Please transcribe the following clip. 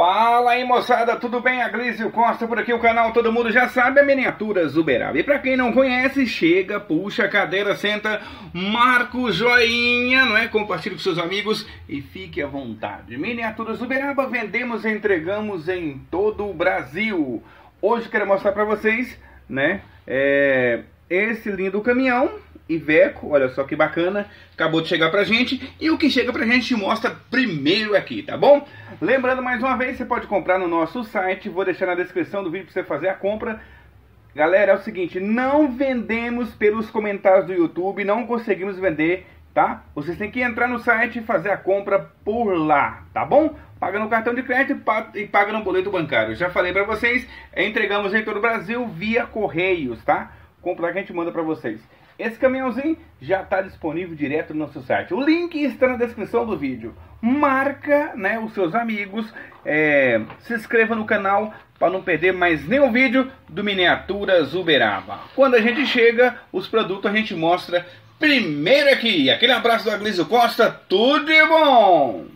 Fala aí, moçada, tudo bem? Aglísio Costa por aqui, o canal todo mundo já sabe, a Miniaturas Uberaba. E pra quem não conhece, chega, puxa a cadeira, senta, marca o joinha, não é? Compartilhe com seus amigos e fique à vontade. Miniaturas Uberaba, vendemos e entregamos em todo o Brasil. Hoje quero mostrar pra vocês, né, esse lindo caminhão Iveco, olha só que bacana, acabou de chegar pra gente, e o que chega pra gente mostra primeiro aqui, tá bom? Lembrando mais uma vez, você pode comprar no nosso site, vou deixar na descrição do vídeo pra você fazer a compra. Galera, é o seguinte, não vendemos pelos comentários do YouTube, não conseguimos vender, tá? Vocês têm que entrar no site e fazer a compra por lá, tá bom? Paga no cartão de crédito e paga no boleto bancário. Já falei pra vocês, entregamos em todo o Brasil via Correios, tá? Compra lá que a gente manda pra vocês. Esse caminhãozinho já está disponível direto no nosso site. O link está na descrição do vídeo. Marca, né, os seus amigos, se inscreva no canal para não perder mais nenhum vídeo do Miniaturas Uberaba. Quando a gente chega, os produtos a gente mostra primeiro aqui. Aquele abraço do Aglísio Costa, tudo de bom!